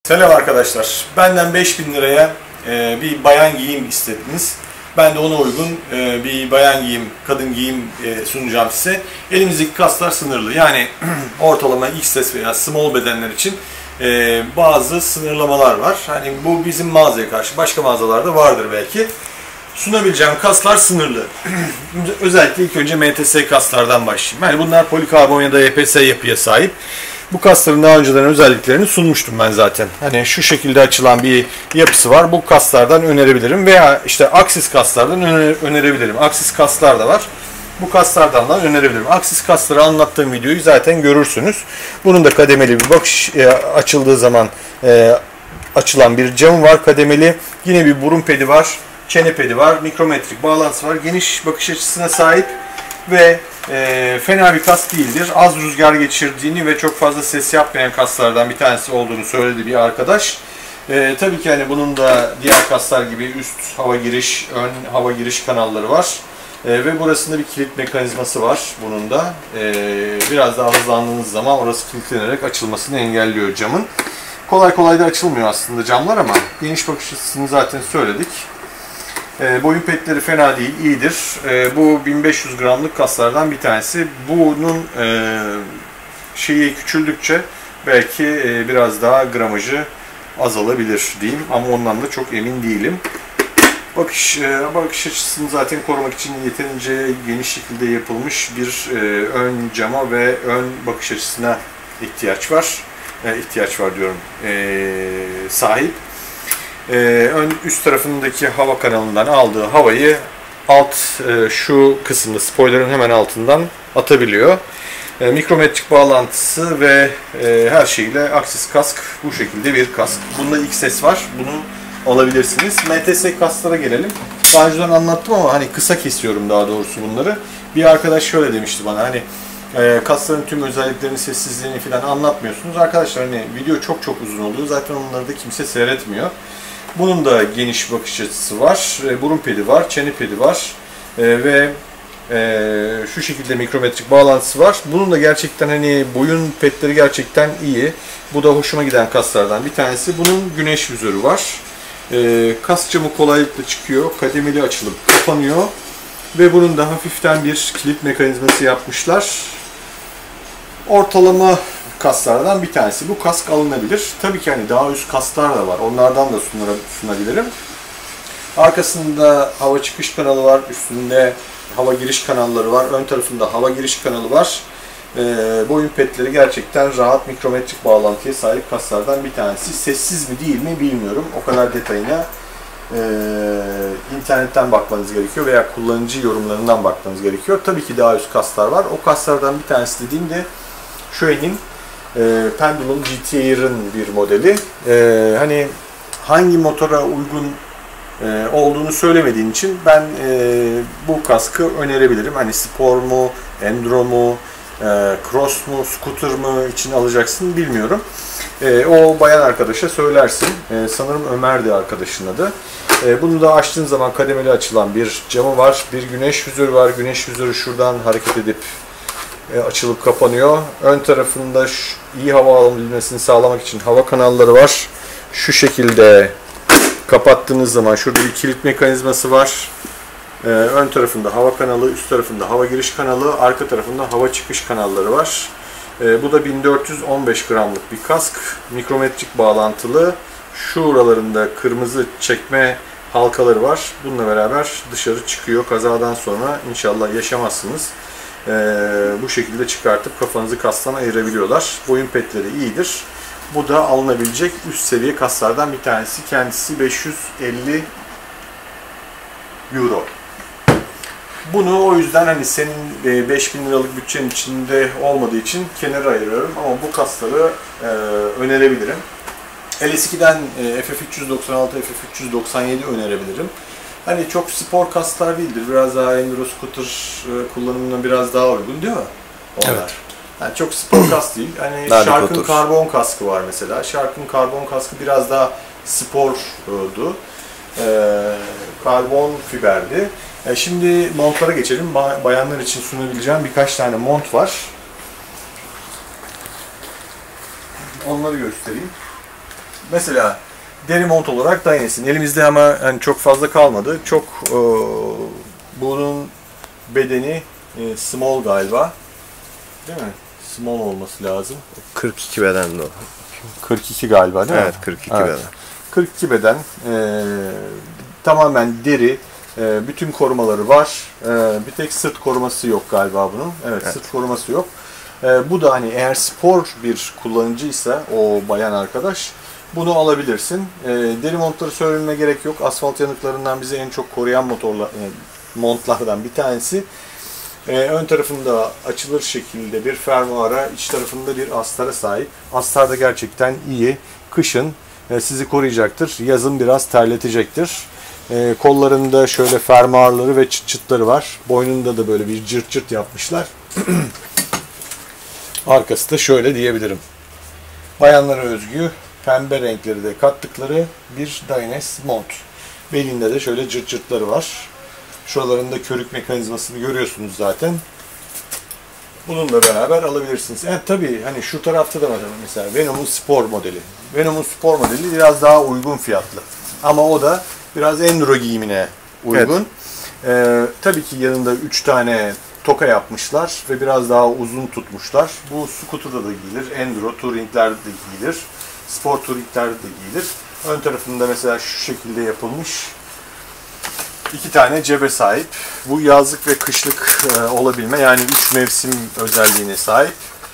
Selam arkadaşlar. Benden 5.000 liraya bir bayan giyim istediniz. Ben de ona uygun bir bayan giyim, kadın giyim sunacağım size. Elimizdeki kaslar sınırlı. Yani ortalama XS veya small bedenler için bazı sınırlamalar var. Hani bu bizim mağazaya karşı, başka mağazalarda vardır belki. Sunabileceğim kaslar sınırlı. Özellikle ilk önce MTS kaslardan başlayayım. Yani bunlar polikarbon ya da EPS yapıya sahip. Bu kasların daha önceden özelliklerini sunmuştum ben zaten. Hani şu şekilde açılan bir yapısı var. Bu kaslardan önerebilirim. Veya işte aksis kaslardan önerebilirim. Aksis kaslar da var. Bu kaslardan da önerebilirim. Aksis kasları anlattığım videoyu zaten görürsünüz. Bunun da kademeli bir bakış açıldığı zaman açılan bir camı var kademeli. Yine bir burun pedi var. Çene pedi var. Mikrometrik bağlantısı var. Geniş bakış açısına sahip ve fena bir kas değildir. Az rüzgar geçirdiğini ve çok fazla ses yapmayan kaslardan bir tanesi olduğunu söyledi bir arkadaş. Tabii ki hani bunun da diğer kaslar gibi üst hava giriş, ön hava giriş kanalları var. Ve burasında bir kilit mekanizması var bunun da. Biraz daha hızlandığınız zaman orası kilitlenerek açılmasını engelliyor camın. Kolay kolay da açılmıyor aslında camlar ama geniş bakış açısını zaten söyledik. Boyun petleri fena değil, iyidir. Bu 1500 gramlık kaslardan bir tanesi. Bunun şeyi küçüldükçe belki biraz daha gramajı azalabilir diyeyim ama ondan da çok emin değilim. Bakış açısını zaten korumak için yeterince geniş şekilde yapılmış bir ön cama ve ön bakış açısına ihtiyaç var. Sahip. Ön üst tarafındaki hava kanalından aldığı havayı şu kısımda spoilerın hemen altından atabiliyor. Mikrometrik bağlantısı ve her şeyle aksis kask bu şekilde bir kask. Bunda XS var. Bunu alabilirsiniz. MTS kaslara gelelim. Daha önceden anlattım ama hani kısa kesiyorum daha doğrusu bunları. Bir arkadaş şöyle demişti bana hani kasların tüm özelliklerini, sessizliğini falan anlatmıyorsunuz. Arkadaşlar hani video çok uzun oluyor. Zaten onları da kimse seyretmiyor. Bunun da geniş bakış açısı var. Burun pedi var, çene pedi var. Ve şu şekilde mikrometrik bağlantısı var. Bunun da gerçekten hani boyun petleri gerçekten iyi. Bu da hoşuma giden kaslardan bir tanesi. Bunun güneş vizörü var. Kas camı kolaylıkla çıkıyor. Kademeli açılıp kapanıyor. Ve bunun da hafiften bir kilit mekanizması yapmışlar. Ortalama kaslardan bir tanesi. Bu kask alınabilir. Tabii ki hani daha üst kaslar da var. Onlardan da sunabilirim. Arkasında hava çıkış kanalı var. Üstünde hava giriş kanalları var. Ön tarafında hava giriş kanalı var. Boyun petleri gerçekten rahat mikrometrik bağlantıya sahip kaslardan bir tanesi. Sessiz mi değil mi bilmiyorum. O kadar detayına internetten bakmanız gerekiyor veya kullanıcı yorumlarından bakmanız gerekiyor. Tabii ki daha üst kaslar var. O kaslardan bir tanesi dediğimde Schwing'in Pendulum GT-Air'ın bir modeli. Hani hangi motora uygun olduğunu söylemediğin için ben bu kaskı önerebilirim. Hani spor mu, enduro mu, cross mu, scooter mı için alacaksın bilmiyorum. O bayan arkadaşa söylersin. Sanırım Ömer'di arkadaşın adı. Bunu da açtığın zaman kademeli açılan bir camı var. Bir güneş vizörü var. Güneş vizörü şuradan hareket edip açılıp kapanıyor. Ön tarafında iyi hava alabilmesini sağlamak için hava kanalları var. Şu şekilde kapattığınız zaman şurada bir kilit mekanizması var. Ön tarafında hava kanalı, üst tarafında hava giriş kanalı, arka tarafında hava çıkış kanalları var. Bu da 1415 gramlık bir kask. Mikrometrik bağlantılı. Şuralarında kırmızı çekme halkaları var. Bununla beraber dışarı çıkıyor. Kazadan sonra inşallah yaşamazsınız. Bu şekilde çıkartıp kafanızı kastan ayırabiliyorlar. Boyun petleri iyidir. Bu da alınabilecek üst seviye kaslardan bir tanesi. Kendisi 550 euro. Bunu o yüzden hani senin 5000 liralık bütçenin içinde olmadığı için kenara ayırıyorum ama bu kasları önerebilirim. LS2'den FF396, FF397 önerebilirim. Hani çok spor kaslar değildir. Biraz daha enduro scooter kullanımına biraz daha uygun değil mi? Onlar. Evet. Yani çok spor kas değil. Hani Shark'ın karbon kaskı var mesela. Shark'ın karbon kaskı biraz daha spordu. Karbon fiberdi. Şimdi montlara geçelim. Bayanlar için sunabileceğim birkaç tane mont var. Onları göstereyim. mesela deri mont olarak Dynes'in. Elimizde ama yani çok fazla kalmadı. Bunun bedeni small galiba. Değil mi? Small olması lazım. 42 bedendi o. 42 galiba değil mi? Evet, 42 beden. 42 beden. Tamamen deri. Bütün korumaları var. Bir tek sırt koruması yok galiba bunun. Evet, sırt koruması yok. Bu da hani eğer spor bir kullanıcıysa o bayan arkadaş bunu alabilirsin. Deri montları söylememe gerek yok. Asfalt yanıklarından bizi en çok koruyan montlardan bir tanesi. Ön tarafında açılır şekilde bir fermuara, iç tarafında bir astara sahip. Astar da gerçekten iyi. Kışın sizi koruyacaktır. Yazın biraz terletecektir. Kollarında şöyle fermuarları ve çıt çıtları var. Boynunda da böyle bir cırt cırt yapmışlar. Arkası da şöyle diyebilirim. Bayanlara özgü pembe renkleri de kattıkları bir Dynes mont. Belinde de şöyle cırt cırtları var. Şuralarında körük mekanizmasını görüyorsunuz zaten. Bununla beraber alabilirsiniz. Evet tabii hani şu tarafta da mesela Venom'un spor modeli. Venom'un spor modeli biraz daha uygun fiyatlı. Ama o da biraz enduro giyimine uygun. Evet. Tabii ki yanında 3 tane toka yapmışlar ve biraz daha uzun tutmuşlar. Bu scooter'da da giyilir, enduro touringlerde de giyilir, spor touringlerde de giyilir. Ön tarafında mesela şu şekilde yapılmış 2 tane cebe sahip. Bu yazlık ve kışlık olabilme, yani 3 mevsim özelliğine sahip.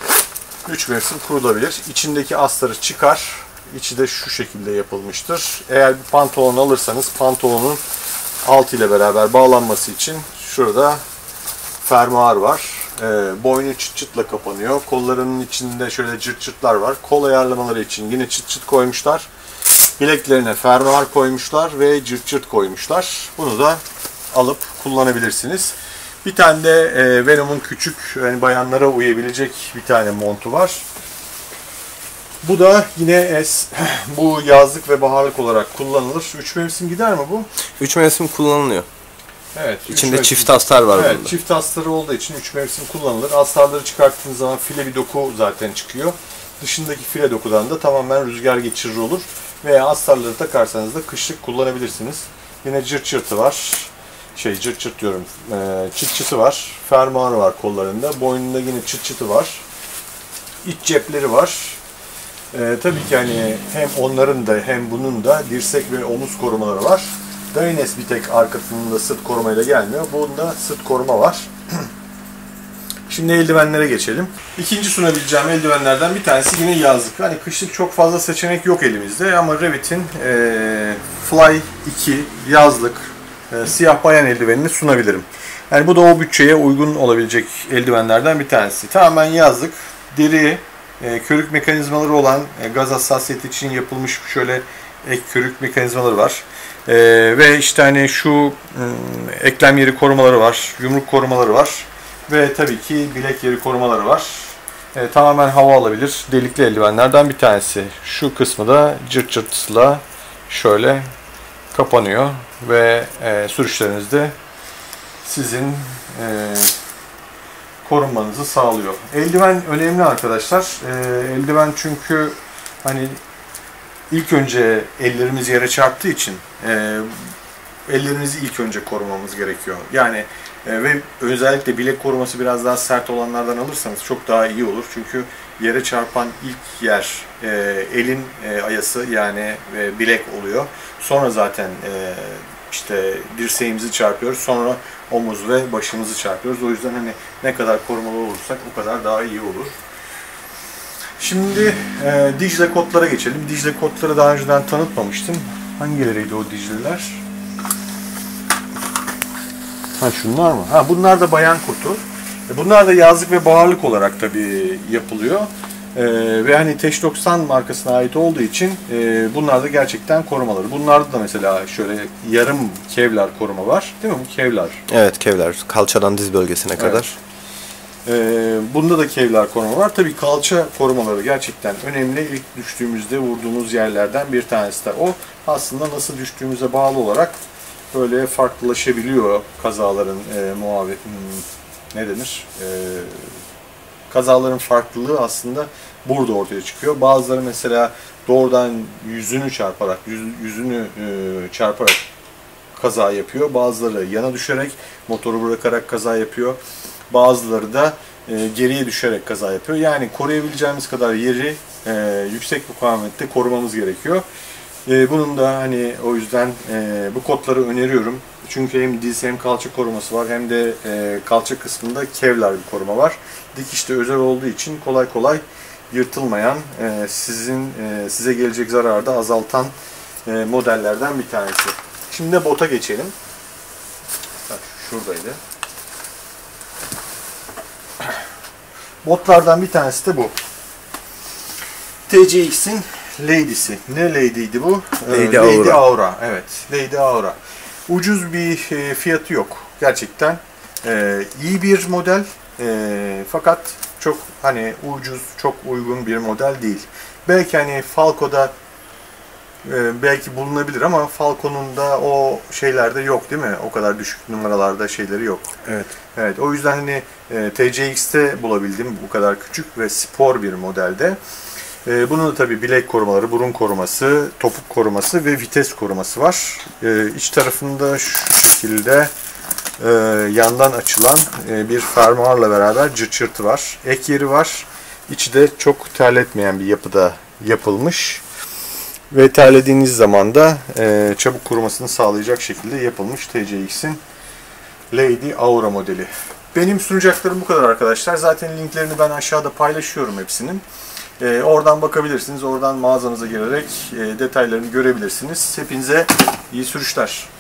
3 mevsim kurulabilir. İçindeki astarı çıkar. İçi de şu şekilde yapılmıştır. Eğer bir pantolon alırsanız pantolonun alt ile beraber bağlanması için şurada fermuar var. Boynu çıt çıtla kapanıyor. Kollarının içinde şöyle cırt cırtlar var. Kol ayarlamaları için yine çıt çıt koymuşlar. Bileklerine fermuar koymuşlar ve cırt cırt koymuşlar. Bunu da alıp kullanabilirsiniz. Bir tane de Venom'un küçük, yani bayanlara uyabilecek bir tane montu var. Bu da yine bu yazlık ve baharlık olarak kullanılır. 3 mevsim gider mi bu? 3 mevsim kullanılıyor. Evet. İçinde çift astar var evet, bunda. Çift astarı olduğu için 3 mevsim kullanılır. Astarları çıkarttığınız zaman file bir doku zaten çıkıyor. Dışındaki file dokudan da tamamen rüzgar geçirir olur. Veya astarları takarsanız da kışlık kullanabilirsiniz. Yine cırt cırtı var. Cırt cırt diyorum. Çıt çıtı var. Fermuarı var kollarında. Boynunda yine çıt çıtı var. İç cepleri var. Tabii ki hani hem onların da hem bunun da dirsek ve omuz korumaları var. Dynes bir tek arkasında sırt korumayla gelmiyor. Bunda sırt koruma var. Şimdi eldivenlere geçelim. İkinci sunabileceğim eldivenlerden bir tanesi yine yazlık. Hani kışlık çok fazla seçenek yok elimizde ama Revit'in Fly 2 yazlık siyah bayan eldivenini sunabilirim. Yani bu da o bütçeye uygun olabilecek eldivenlerden bir tanesi. Tamamen yazlık, deri, körük mekanizmaları olan, gaz hassasiyeti için yapılmış şöyle ek körük mekanizmaları var. Ve işte hani şu eklem yeri korumaları var, yumruk korumaları var. Ve tabii ki bilek yeri korumaları var. Tamamen hava alabilir delikli eldivenlerden bir tanesi. Şu kısmı da cırt cırtla şöyle kapanıyor ve sürüşlerinizde sizin korunmanızı sağlıyor. Eldiven önemli arkadaşlar. Eldiven çünkü hani ilk önce ellerimiz yere çarptığı için ellerimizi ilk önce korumamız gerekiyor. Yani ve özellikle bilek koruması biraz daha sert olanlardan alırsanız çok daha iyi olur. Çünkü yere çarpan ilk yer elin ayası, yani bilek oluyor. Sonra zaten işte dirseğimizi çarpıyoruz. Sonra omuz ve başımızı çarpıyoruz. O yüzden hani ne kadar korumalı olursak o kadar daha iyi olur. Şimdi Dicle kotlara geçelim. Dicle kotları daha önceden tanıtmamıştım. Hangileriydi o Dicle'ler? Ha şunlar mı? Ha bunlar da bayan kotu. Bunlar da yazlık ve baharlık olarak tabii yapılıyor. Ve hani Teş 90 markasına ait olduğu için bunlar da gerçekten korumaları. Bunlarda da mesela şöyle yarım kevlar koruma var. Değil mi bu kevlar? Evet, kevlar. Kalçadan diz bölgesine kadar. Bunda da kevlar koruma var. Tabii kalça korumaları gerçekten önemli. İlk düştüğümüzde vurduğumuz yerlerden bir tanesi de o. Aslında nasıl düştüğümüze bağlı olarak böyle farklılaşabiliyor kazaların ne denir? Kazaların farklılığı aslında burada ortaya çıkıyor. Bazıları mesela doğrudan yüzünü çarparak, çarparak kaza yapıyor. Bazıları yana düşerek, motoru bırakarak kaza yapıyor. Bazıları da geriye düşerek kaza yapıyor. Yani koruyabileceğimiz kadar yeri yüksek mukavemette korumamız gerekiyor. Bunun da hani o yüzden bu kodları öneriyorum. Çünkü hem diz hem kalça koruması var, hem de kalça kısmında Kevlar bir koruma var. Dikişte özel olduğu için kolay kolay yırtılmayan, size gelecek zararı da azaltan modellerden bir tanesi. Şimdi de bota geçelim. Bak, şuradaydı. Botlardan bir tanesi de bu. TCX'in Lady'si. Ne Lady'ydi bu? Lady Aura. Evet, Lady Aura. Ucuz bir fiyatı yok. Gerçekten iyi bir model. Fakat çok hani ucuz, çok uygun bir model değil. Belki hani Falco'da belki bulunabilir ama Falcon'un da o şeylerde yok değil mi? O kadar düşük numaralarda şeyleri yok. Evet. Evet, o yüzden hani TCX'te bulabildim bu kadar küçük ve spor bir modelde. Bunun da tabii bilek korumaları, burun koruması, topuk koruması ve vites koruması var. İç tarafında şu şekilde yandan açılan bir fermuarla beraber cırt cırtı var. Ek yeri var. İçi de çok terletmeyen bir yapıda yapılmış. Ve terlediğiniz zaman da çabuk kurumasını sağlayacak şekilde yapılmış TCX'in Lady Aura modeli. Benim sunacaklarım bu kadar arkadaşlar. Zaten linklerini ben aşağıda paylaşıyorum hepsinin. Oradan bakabilirsiniz. Oradan mağazanıza girerek detaylarını görebilirsiniz. Hepinize iyi sürüşler.